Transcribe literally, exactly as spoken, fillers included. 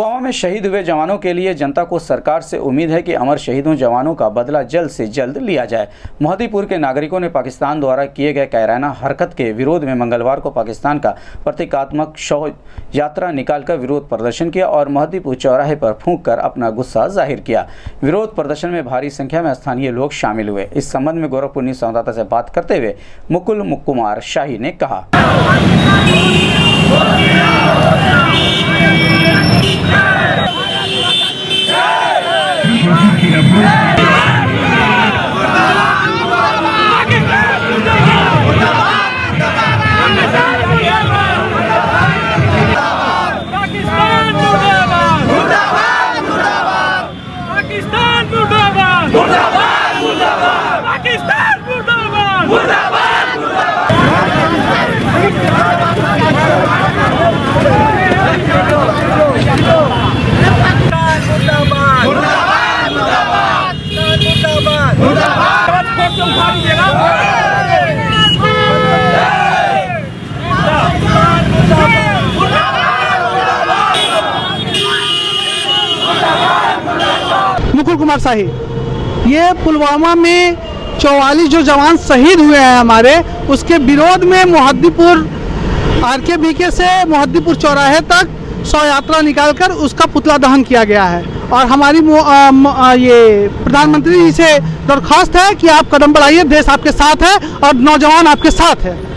पुलवामा में शहीद हुए जवानों के लिए जनता को सरकार से उम्मीद है कि अमर शहीदों जवानों का बदला जल्द से जल्द लिया जाए। मोहद्दीपुर के नागरिकों ने पाकिस्तान द्वारा किए गए कायराना हरकत के विरोध में मंगलवार को पाकिस्तान का प्रतीकात्मक शव यात्रा निकालकर विरोध प्रदर्शन किया और मोहद्दीपुर चौराहे पर फूंक कर अपना गुस्सा जाहिर किया। विरोध प्रदर्शन में भारी संख्या में स्थानीय लोग शामिल हुए। इस संबंध में गोरखपुर न्यूज़ संवाददाता से बात करते हुए मुकुल कुमार शाही ने कहा, मुकुल कुमार शाही। ये पुलवामा में चौवालीस जो जवान शहीद हुए हैं हमारे, उसके विरोध में मोहद्दीपुर आर के बी के से मोहद्दीपुर चौराहे तक शव यात्रा निकालकर उसका पुतला दहन किया गया है। और हमारी आ, आ, ये प्रधानमंत्री जी से दरख्वास्त है कि आप कदम बढ़ाइए, देश आपके साथ है और नौजवान आपके साथ है।